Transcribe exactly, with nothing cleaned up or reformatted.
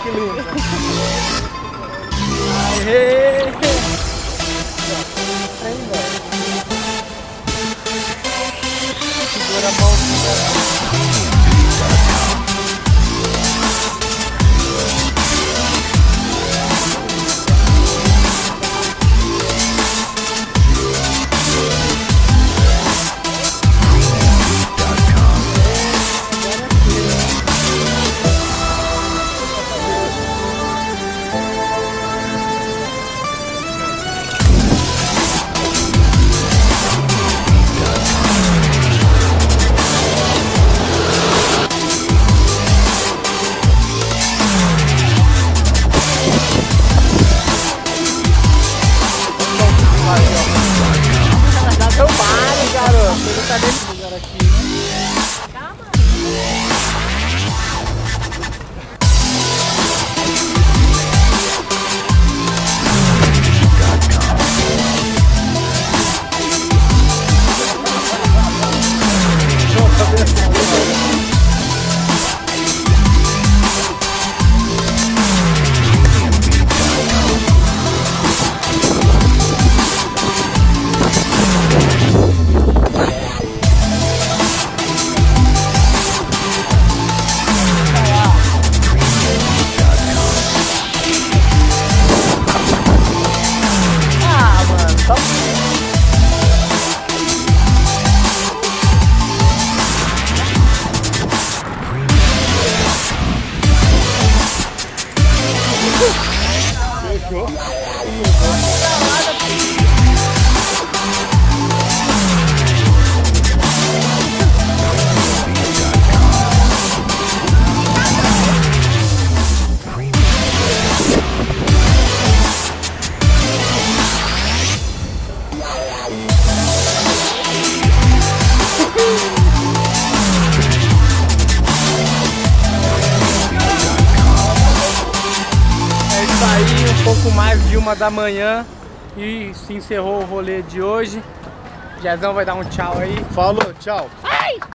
que limpa. Aê! Aí, velho. Segura a mãozinha. Ele tá dentro do lugar aqui, né? Calma. Aí um pouco mais de uma da manhã e se encerrou o rolê de hoje. Jezão vai dar um tchau aí. Falou, tchau.